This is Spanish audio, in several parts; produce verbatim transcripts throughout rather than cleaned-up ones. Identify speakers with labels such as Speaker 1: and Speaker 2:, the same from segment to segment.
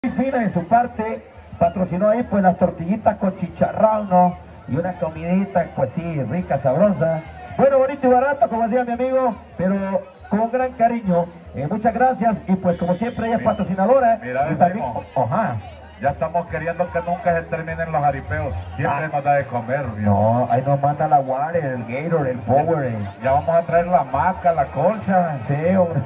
Speaker 1: Fina de su parte, patrocinó ahí pues las tortillitas con chicharrón, ¿no? Y una comidita, pues sí, rica, sabrosa. Bueno, bonito y barato, como decía mi amigo, pero con gran cariño. Eh, muchas gracias, y pues como siempre ella es
Speaker 2: Mira,
Speaker 1: patrocinadora.
Speaker 2: Mira,
Speaker 1: y también,
Speaker 2: Ajá. Ya estamos queriendo que nunca se terminen los jaripeos. Siempre
Speaker 1: Ah.
Speaker 2: nos da de comer, ¿no?
Speaker 1: No, ahí nos manda la Water, el Gator, el Power. El...
Speaker 2: Ya vamos a traer la maca, la colcha.
Speaker 1: Sí, hombre.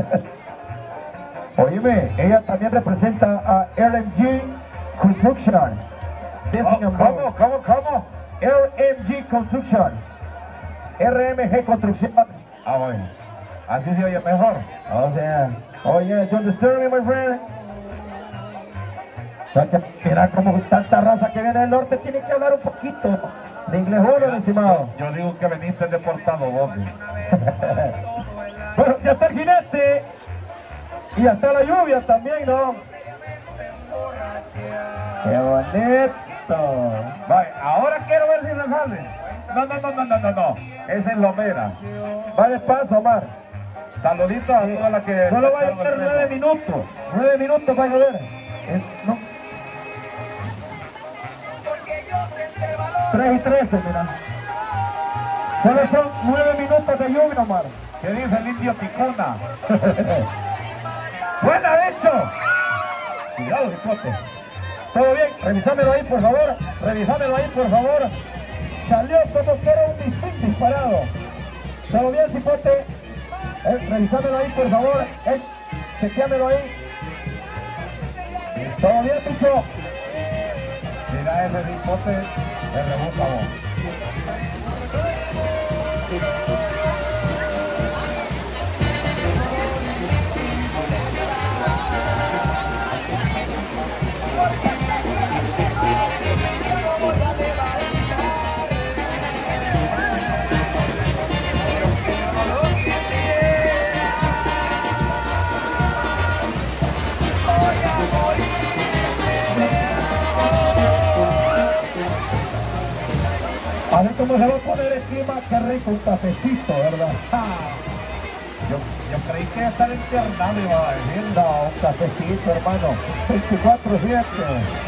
Speaker 1: Oíme, ella también representa a R M G Construction.
Speaker 2: Oh, ¿Cómo? ¿Cómo? ¿Cómo?
Speaker 1: R M G Construction. R M G Construction.
Speaker 2: Ah, bueno. Así se oye mejor.
Speaker 1: O sea, oh yeah, you understand me, my friend? O sea, que mira como tanta raza que viene del norte tiene que hablar un poquito de inglés, ¿no, estimado?
Speaker 2: Yo digo que veniste deportado, vos.
Speaker 1: Bueno, ya está el jinete. Y hasta la lluvia también, ¿no? ¡Qué bonito!
Speaker 2: Vale, ahora quiero ver si me sale. No, no, no, no, no, no, no. Esa es Lomera.
Speaker 1: Va despacio, Omar.
Speaker 2: Saluditos a toda la que...
Speaker 1: Solo va a llover nueve minutos. Nueve minutos va a llover. Es, no. Tres y trece, mira. Solo son nueve minutos de lluvia, Omar.
Speaker 2: ¿Qué dice el indio Ticuna?
Speaker 1: ¡Buena, de hecho! Cuidado, hipote. ¿Todo bien? Revisámelo ahí, por favor. Revisámelo ahí, por favor. Salió como que era un misil disparado. ¿Todo bien, cipote? Eh, revisámelo ahí, por favor. Eh, chequeámelo ahí. ¿Todo bien, picho?
Speaker 2: Mira ese cipote, el rebúscalo.
Speaker 1: A ver cómo se va a poner el clima, qué rico un cafecito, ¿verdad? ¡Ja!
Speaker 2: Yo, yo creí que estar internado iba a decir.
Speaker 1: No, un cafecito, hermano. veinticuatro siete.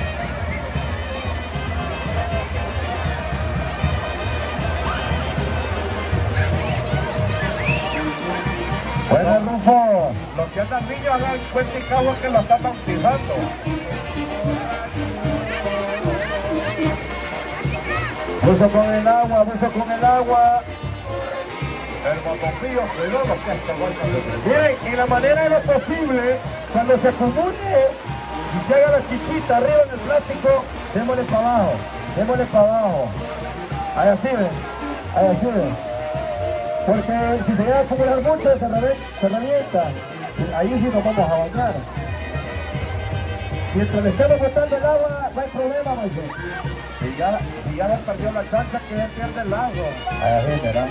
Speaker 1: Buenas, Rufo.
Speaker 2: Los que andan niños hagan cuenta y cabo que lo están bautizando.
Speaker 1: Buzo con el agua, buzo con el agua.
Speaker 2: El motoncillo, cuidado lo que esto va.
Speaker 1: Miren, en la manera de lo posible, cuando se acumule y se haga la chichita arriba en el plástico, démosle para abajo, démosle para abajo. Ahí así ven, ahí así ven. Porque si se llega a acumular mucho, se, revienta, se revienta. Ahí sí nos vamos a bañar. Mientras le estemos botando el agua, no hay problema, Moisés.
Speaker 2: Si ya, si ya le perdió la chancha, que ya pierde el agua.
Speaker 1: Ahí así, ¿verdad?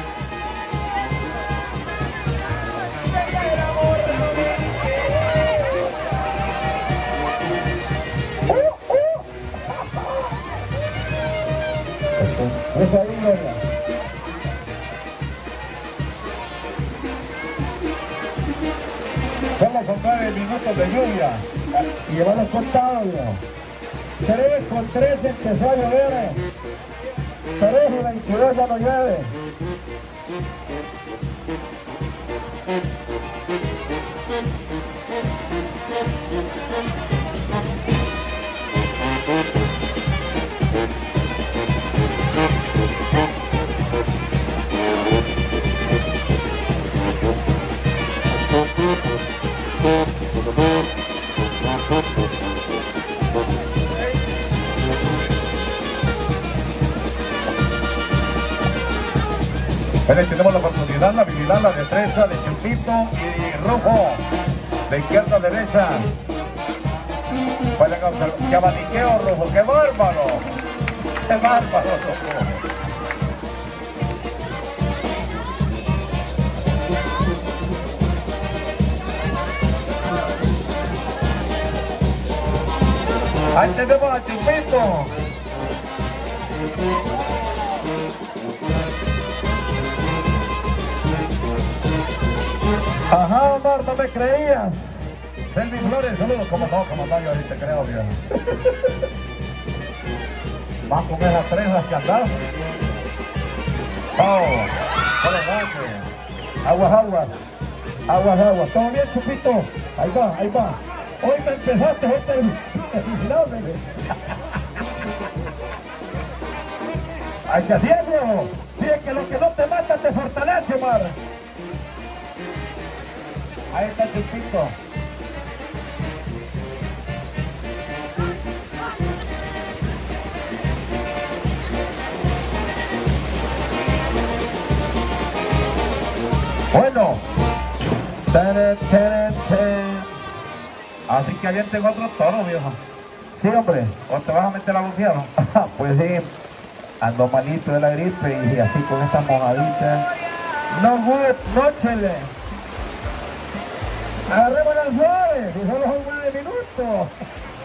Speaker 1: Eso ahí, Gloria.
Speaker 2: Vamos con nueve minutos de lluvia.
Speaker 1: Y llevarlos contados, viejo. tres con trece empezó a llover. tres y veintidós ya no llueve.
Speaker 2: Bueno, tenemos la oportunidad, la habilidad, la destreza de Chupito y Rufo. De izquierda a derecha. Pueden observar. ¡Qué abaniqueo, Rufo! ¡Qué bárbaro! ¡Qué bárbaro, Rufo! Ahí tenemos a Chupito.
Speaker 1: Ajá, Omar, no me creías.
Speaker 2: Selvi Flores, saludos. Como no, como no, yo ahorita creo, viejo. Más con esas tres las que andas. Oh, buenas noches.
Speaker 1: Aguas, aguas. Aguas, aguas. ¿Todo bien, Chupito? Ahí va, ahí va. Hoy me empezaste este terminable. Hay que hacerlo. Sí, es que lo que no te mata te fortalece, Omar. Ahí está el Chupito. Bueno, tere, tere, tere.
Speaker 2: Así que allá tengo otro toro, viejo.
Speaker 1: Sí, hombre.
Speaker 2: ¿O te vas a meter a bucear?
Speaker 1: Pues sí, ando malito de la gripe y así con estas mojaditas. No, good, no, chele. Agarremos las flores, y solo son nueve minutos.